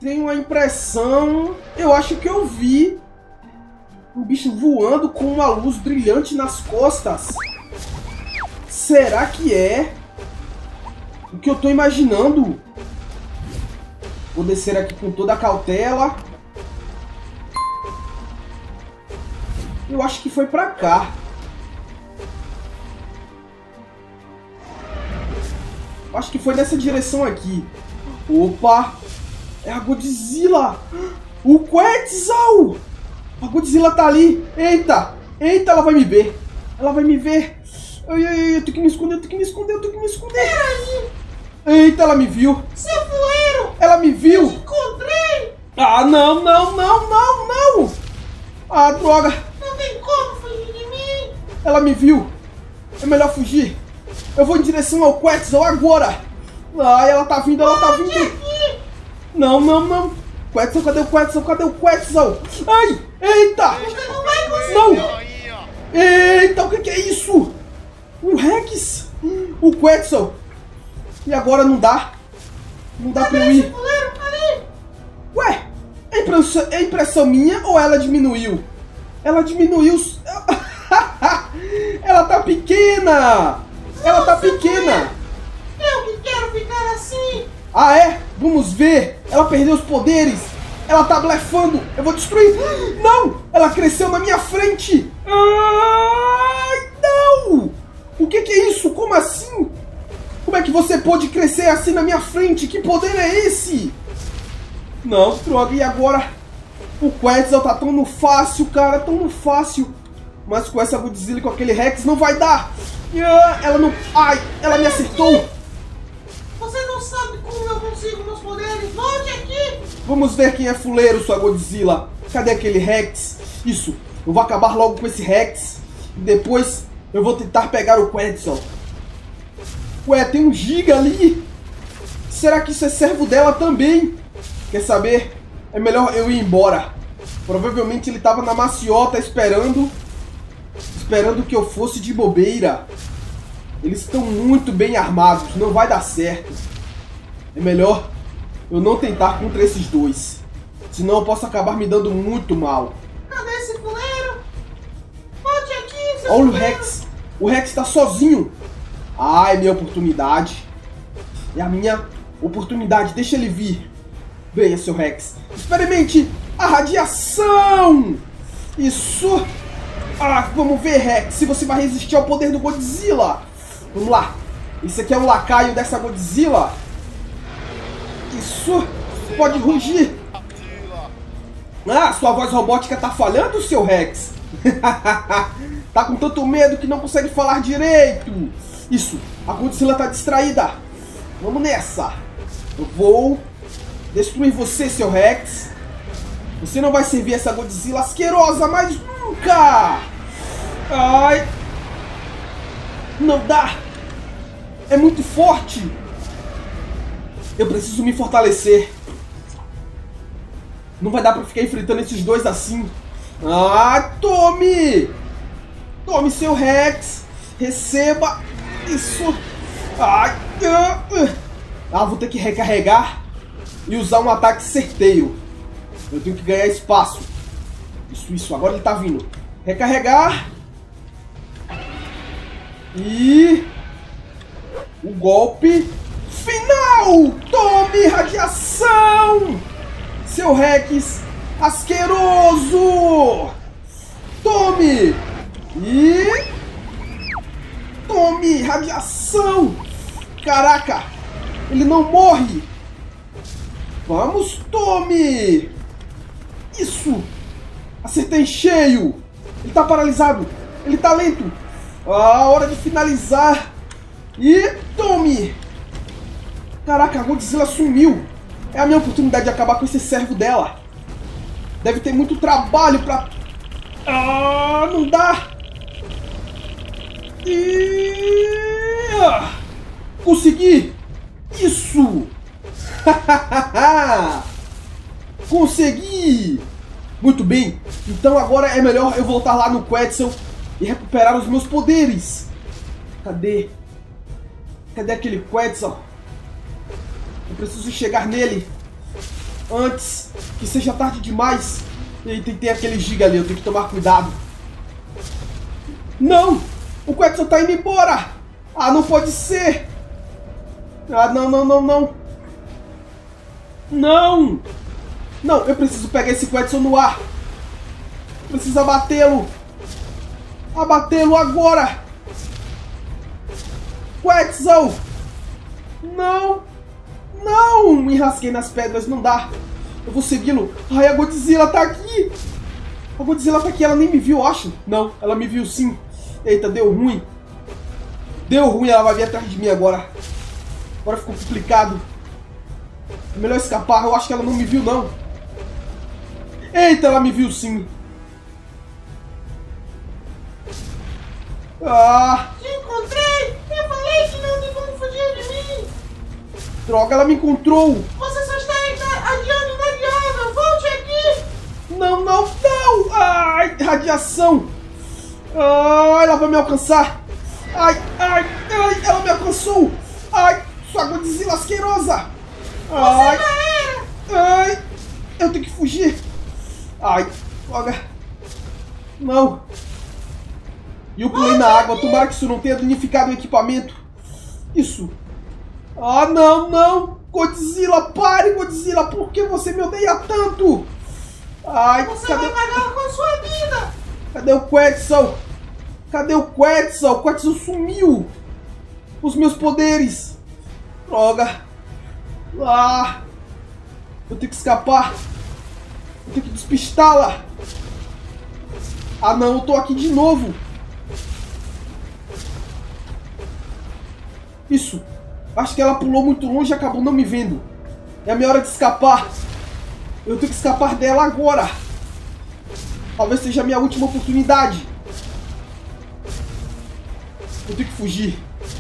tenho a impressão... Eu acho que eu vi um bicho voando com uma luz brilhante nas costas. Será que é o que eu tô imaginando? Vou descer aqui com toda a cautela. Eu acho que foi pra cá. Acho que foi nessa direção aqui. Opa! É a Godzilla! O Quetzal! A Godzilla tá ali! Eita! Eita, ela vai me ver! Ela vai me ver! Ai, ai, ai, eu tenho que me esconder, eu tenho que me esconder, eu tenho que me esconder! Peraí! Eita, ela me viu! Seu fuleiro! Ela me viu! Encontrei! Ah, não, não, não, não, não! Ah, droga! Não tem como fugir de mim! Ela me viu! É melhor fugir! Eu vou em direção ao Quetzal agora! Ai, ela tá vindo, ela tá vindo! Aqui! Não, não, não! Quetzal, cadê o Quetzal? Cadê o Quetzal? Ai! Eita! Você não vai conseguir! Não! Eita, o que é isso? O Rex! O Quetzal! E agora não dá? Não dá pra eu ir? Fuleiro, ali! Ué, é impressão minha ou ela diminuiu? Ela diminuiu. Ela tá pequena! Ela tá pequena! Eu que quero ficar assim! Ah, é? Vamos ver! Ela perdeu os poderes! Ela tá blefando! Eu vou destruir! Não! Ela cresceu na minha frente! Ai, não! O que é isso? Como assim? Como é que você pôde crescer assim na minha frente? Que poder é esse? Não, droga, e agora? O Quetzal tá tão no fácil, cara, tão no fácil. Mas com essa Godzilla e com aquele Rex não vai dar. Ela não... Ai, ela me acertou. Você não sabe como eu consigo meus poderes! Volte aqui! Vamos ver quem é fuleiro, sua Godzilla. Cadê aquele Rex? Isso, eu vou acabar logo com esse Rex. E depois eu vou tentar pegar o Quetzal. Ué, tem um Giga ali. Será que isso é servo dela também? Quer saber? É melhor eu ir embora. Provavelmente ele tava na maciota esperando que eu fosse de bobeira. Eles estão muito bem armados, não vai dar certo. É melhor eu não tentar contra esses dois. Senão eu posso acabar me dando muito mal. Cadê esse fuleiro? Volte aqui, seu Olha o fuleiro. Rex. O Rex tá sozinho. Ah, é minha oportunidade. É a minha oportunidade. Deixa ele vir. Venha, seu Rex. Experimente a radiação. Isso. Ah, vamos ver, Rex, se você vai resistir ao poder do Godzilla. Vamos lá. Esse aqui é um lacaio dessa Godzilla. Isso. Pode rugir. Ah, sua voz robótica tá falhando, seu Rex? Tá com tanto medo que não consegue falar direito. Isso. A Godzilla tá distraída. Vamos nessa. Eu vou destruir você, seu Rex. Você não vai servir essa Godzilla asquerosa mais nunca. Ai. Não dá. É muito forte. Eu preciso me fortalecer. Não vai dar pra ficar enfrentando esses dois assim. Ah, tome! Tome, seu Rex. Receba. Isso. Ai. Vou ter que recarregar e usar um ataque certeiro. Eu tenho que ganhar espaço. Isso. Agora ele tá vindo. Recarregar. E... o golpe final. Tome radiação. Seu Rex asqueroso. Tome. E... tome radiação. Caraca. Ele não morre. Vamos, tome. Isso. Acertei em cheio. Ele tá paralisado. Ele tá lento. Ah, hora de finalizar. E tome. Caraca, a Godzilla sumiu. É a minha oportunidade de acabar com esse servo dela. Deve ter muito trabalho pra... Ah, não dá. E... consegui. Isso. Consegui. Muito bem. Então agora é melhor eu voltar lá no Quetzal e recuperar os meus poderes. Cadê? Cadê aquele Quetzal? Eu preciso chegar nele. antes que seja tarde demais. Eita, tem aquele giga ali, eu tenho que tomar cuidado. Não! O Quetzal tá indo embora! Ah, não pode ser! Ah, não, não, não, não! Não! Não, eu preciso pegar esse Quetzal no ar! Preciso abatê-lo! Abatê-lo agora! Quetzal! Não! Não! Me enrasquei nas pedras, não dá! Eu vou segui-lo! Ai, a Godzilla tá aqui! A Godzilla tá aqui, ela nem me viu, eu acho! Não, ela me viu sim! Eita, deu ruim! Deu ruim, ela vai vir atrás de mim agora! Agora ficou complicado! É melhor escapar, eu acho que ela não me viu não! Eita, ela me viu sim! Ah! Te encontrei! Eu falei que não tem como fugir de mim! Droga, ela me encontrou! Você só está adiando inadiável! Volte aqui! Não, não, não! Ai, radiação! Ai, ela vai me alcançar! Ai, ai, ai, ela me alcançou! Ai, sua Godzilla asquerosa! Ai, ai, eu tenho que fugir! Ai, droga! Não! E eu pulei na água, tomara que isso não tenha danificado o equipamento! Isso! Ah, não, não! Godzilla, pare, Godzilla! Por que você me odeia tanto? Ai, você vai pagar com a sua vida! Cadê o Quetzal? Cadê o Quetzal? O Quetzal sumiu! Os meus poderes! Droga! Ah! Eu tenho que escapar! Eu tenho que despistá-la! Ah não, eu tô aqui de novo! Isso! Acho que ela pulou muito longe e acabou não me vendo. É a minha hora de escapar! Eu tenho que escapar dela agora! Talvez seja a minha última oportunidade! Eu tenho que fugir!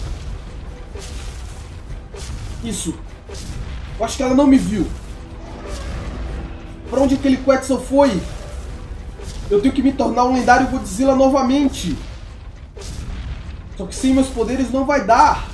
Isso! Eu acho que ela não me viu! Pra onde aquele Quetzal foi? Eu tenho que me tornar um lendário Godzilla novamente! Só que sem meus poderes não vai dar!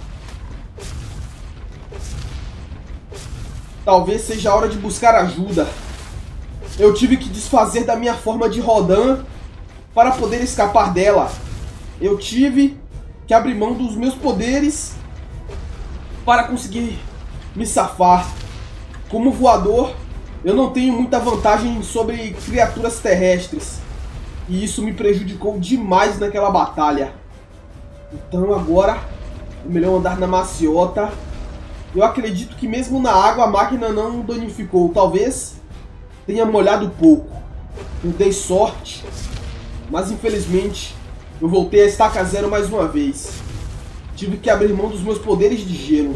Talvez seja a hora de buscar ajuda. Eu tive que desfazer da minha forma de Rodan para poder escapar dela. Eu tive que abrir mão dos meus poderes para conseguir me safar. Como voador, eu não tenho muita vantagem sobre criaturas terrestres. E isso me prejudicou demais naquela batalha. Então agora é melhor andar na maciota. Eu acredito que mesmo na água a máquina não danificou. Talvez tenha molhado pouco. Eu dei sorte. Mas infelizmente eu voltei a estaca zero mais uma vez. Tive que abrir mão dos meus poderes de gelo.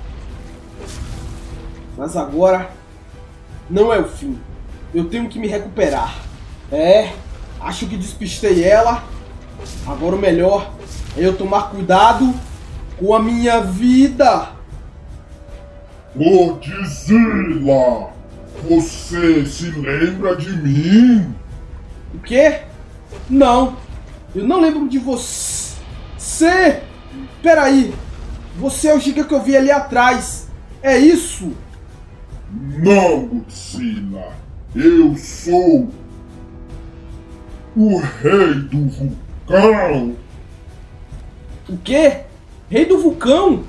Mas agora não é o fim. Eu tenho que me recuperar. Acho que despistei ela. Agora o melhor é eu tomar cuidado com a minha vida. Godzilla, você se lembra de mim? O quê? Não, eu não lembro de você. Peraí, você é o Giga que eu vi ali atrás. É isso? Não, Godzilla. Eu sou o rei do vulcão. O quê? Rei do vulcão?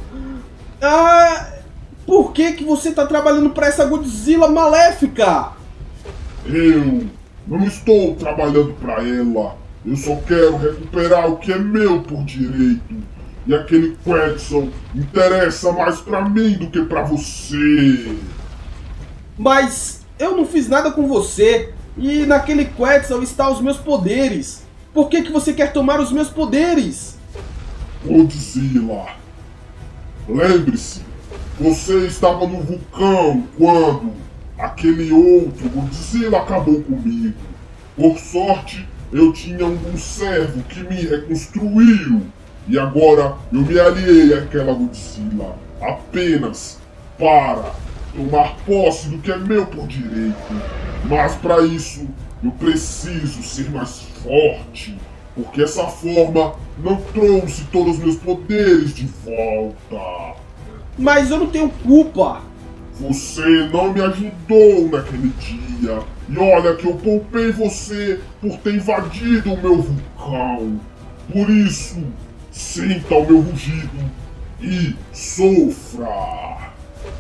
Por que você tá trabalhando para essa Godzilla maléfica? Eu não estou trabalhando para ela. Eu só quero recuperar o que é meu por direito. E aquele Quetzal interessa mais para mim do que para você. Mas eu não fiz nada com você. E naquele Quetzal está os meus poderes. Por que você quer tomar os meus poderes? Godzilla, lembre-se, você estava no vulcão quando aquele outro Godzilla acabou comigo. Por sorte, eu tinha um servo que me reconstruiu. E agora eu me aliei àquela Godzilla apenas para tomar posse do que é meu por direito. Mas para isso eu preciso ser mais forte, porque essa forma não trouxe todos os meus poderes de volta. Mas eu não tenho culpa. Você não me ajudou naquele dia. E olha que eu poupei você por ter invadido o meu vulcão. Por isso, sinta o meu rugido e sofra.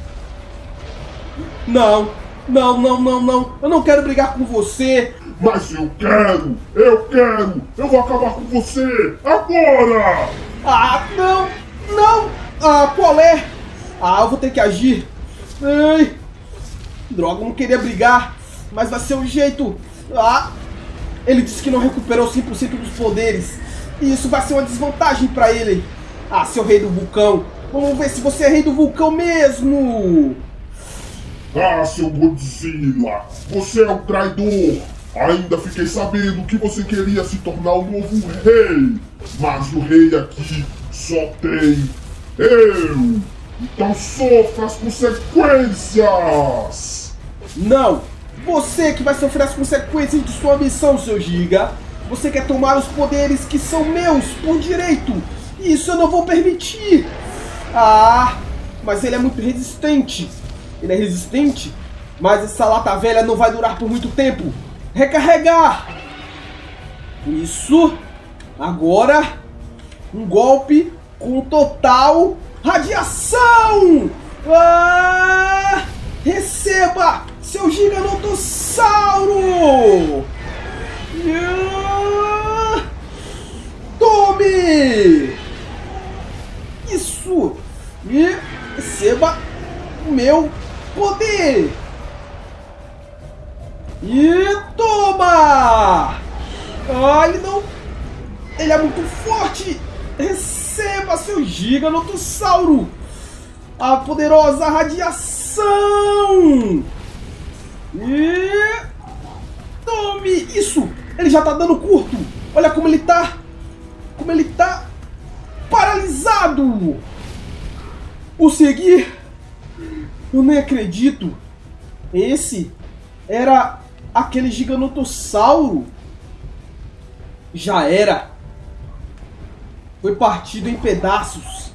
Não. Eu não quero brigar com você. Mas eu quero. Eu vou acabar com você agora. Ah, não. Ah, qual é? Ah, eu vou ter que agir. Ai, droga, eu não queria brigar, mas vai ser um jeito. Ah, ele disse que não recuperou 100% dos poderes. E isso vai ser uma desvantagem pra ele. Ah, seu rei do vulcão. Vamos ver se você é rei do vulcão mesmo. Ah, seu Godzilla, você é um traidor. Ainda fiquei sabendo que você queria se tornar o novo rei. Mas o rei aqui só tem eu. Então sofra as consequências. Não, você que vai sofrer as consequências de sua missão, seu Giga. Você quer tomar os poderes que são meus por direito. Isso eu não vou permitir. Ah, mas ele é muito resistente. Ele é resistente, mas essa lata velha não vai durar por muito tempo. Recarregar. Isso. Agora, um golpe com total radiação. Ah, receba, seu Giganotossauro. Ah, tome. Isso. E receba o meu poder! E toma! Ah, ele não... Ele é muito forte! Receba, seu Giganotossauro! A poderosa radiação! E... Tome! Isso! Ele já tá dando curto! Olha como ele tá! Como ele tá... paralisado! O seguir... Eu nem acredito. Esse era aquele Giganotossauro. Já era. Foi partido em pedaços.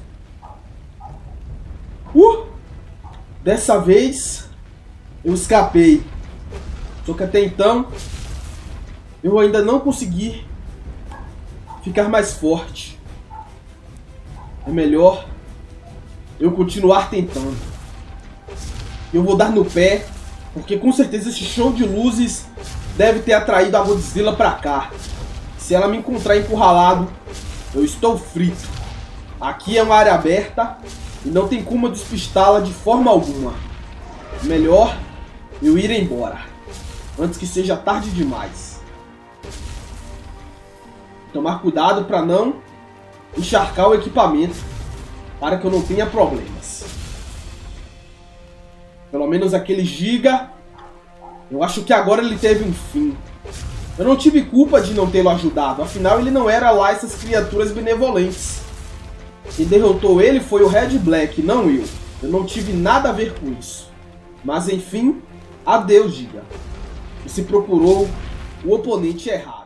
Dessa vez eu escapei. Só que até então eu ainda não consegui ficar mais forte. É melhor eu continuar tentando. Eu vou dar no pé, porque com certeza esse show de luzes deve ter atraído a Godzilla pra cá. Se ela me encontrar encurralado, eu estou frito. Aqui é uma área aberta e não tem como despistá-la de forma alguma. Melhor eu ir embora, antes que seja tarde demais. Tomar cuidado para não encharcar o equipamento, para que eu não tenha problemas. Pelo menos aquele Giga, eu acho que agora ele teve um fim. Eu não tive culpa de não tê-lo ajudado, afinal ele não era lá essas criaturas benevolentes. Quem derrotou ele foi o Red Black, não eu. Eu não tive nada a ver com isso. Mas enfim, adeus, Giga. Você procurou o oponente errado.